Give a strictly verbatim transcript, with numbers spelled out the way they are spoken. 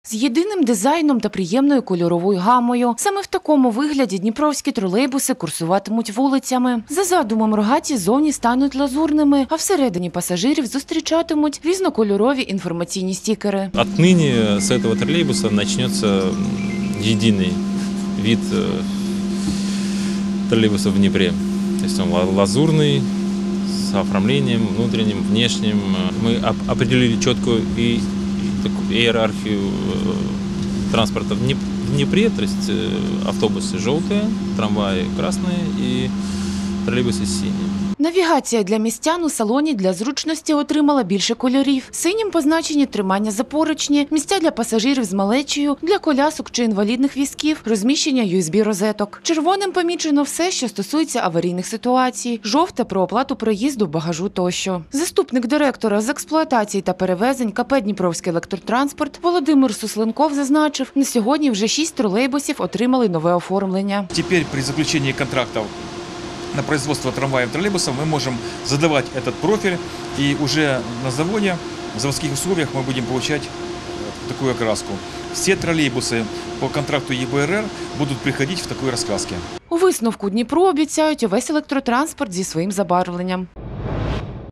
З єдиним дизайном та приємною кольоровою гамою. Саме в такому вигляді дніпровські тролейбуси курсуватимуть вулицями. За задумом рогаті зовні стануть лазурними, а всередині пасажирів зустрічатимуть різнокольорові інформаційні стікери. Отныне з цього тролейбуса почнеться єдиний вид троллейбуса в Днепре. То есть он лазурный, с оформлением внутренним, внешним. Мы определили четкую и иерархию транспорта в Днепре, то есть автобусы желтые, трамваи красные и троллейбусы синие. Навігація для містян у салоні для зручності отримала більше кольорів. Синім позначені тримання за поручні, місця для пасажирів з малечею, для колясок чи інвалідних візків, розміщення ю ес бі-розеток. Червоним помічено все, що стосується аварійних ситуацій, жовте – про оплату проїзду, багажу тощо. Заступник директора з експлуатації та перевезень ка пе «Дніпровський електротранспорт» Володимир Суслинков зазначив, на сьогодні вже шість тролейбусів отримали нове оформлення. Тепер при заключенні контрактів на производство трамваев и троллейбусов мы можем задавать этот профиль, и уже на заводе, в заводских условиях мы будем получать такую окраску. Все троллейбусы по контракту е бэ эр эр будут приходить в такой раскраске. У висновку Дніпру обіцяють увесь електротранспорт зі своїм забарвленням.